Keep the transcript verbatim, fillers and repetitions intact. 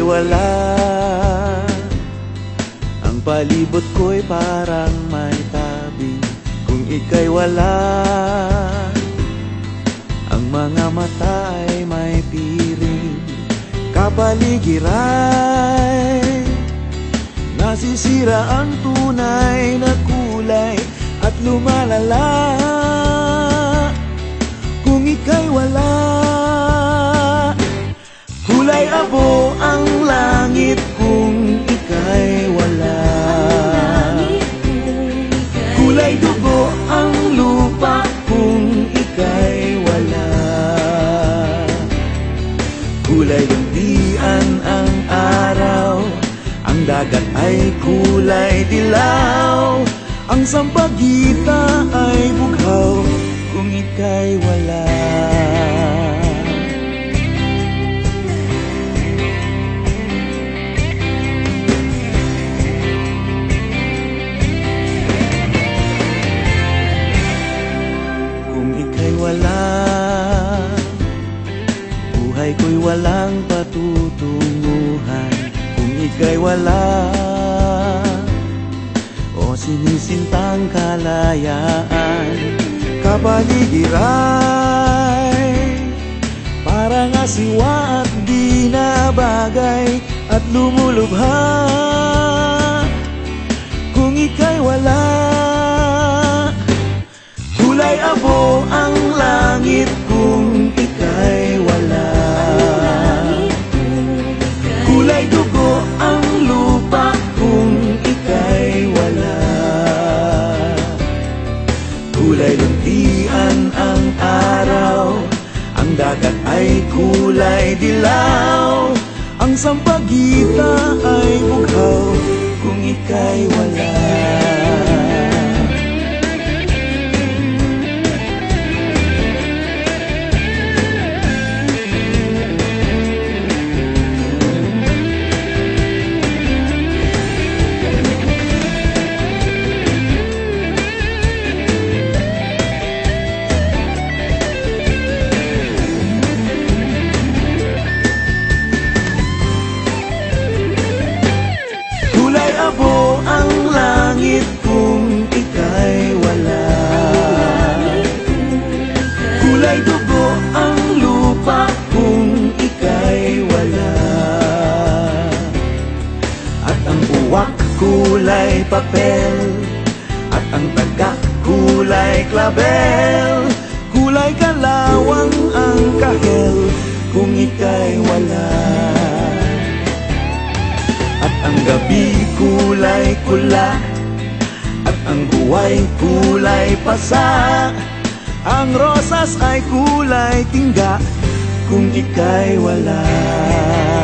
wala, ang palibot ko'y parang may tabi. Kung ika'y wala, ang mga mata ay may piring. Kapaligiray, nasisira ang tunay na kulay at lumalala. Kung ika'y wala, kulay abo ang langit. Kung ika'y wala, kulay dugo ang lupa. Kung ika'y wala, kulay luntian ang araw. Ang dagat ay kulay dilaw. Ang sampagita ay bughaw. Kung ika'y wala, kung ika'y wala, buhay ko'y walang patutunguhan. Kung ika'y wala, o sinisintang kalayaan. Kapaligiray, parang asiwa at di na bagay at lumulubha. Kung ika'y wala, kulay abo ang langit. Kung ika'y wala, kulay dugo ang lupa. Kung ika'y wala, kulay luntian ang araw. Ang dagat ay kulay dilaw. Ang sampagita ay bughaw. Kung ika'y wala, abo ang langit. Kung ika'y wala, kulay dugo ang lupa. Kung ika'y wala, at ang uwak kulay papel, at ang tagak kulay klabel. Kulay kalawang ang kahel. Kung ika'y wala, at ang gabi kulay kula, at ang buhay kulay pasa. Ang rosas ay kulay tingga. Kung ika'y wala,